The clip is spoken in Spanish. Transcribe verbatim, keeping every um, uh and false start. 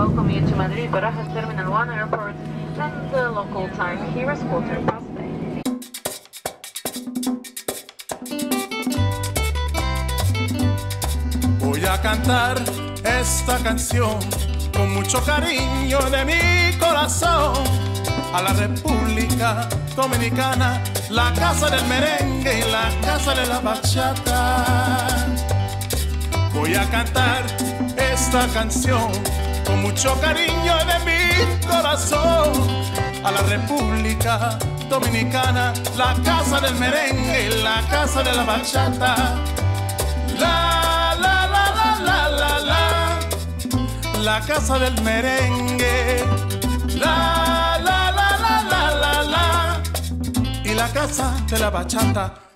welcome you to Madrid Barajas Terminal one Airport and the local time here is quarter past eight. Voy a cantar esta canción con mucho cariño de mi corazón a la República Dominicana, la casa del merengue y la casa de la bachata. Voy a cantar esta canción con mucho cariño de mi corazón a la República Dominicana, la casa del merengue y la casa de la bachata. La, la, la, la, la, la, la, la casa del merengue. La, la, la, la, la, la, la, y la casa de la bachata.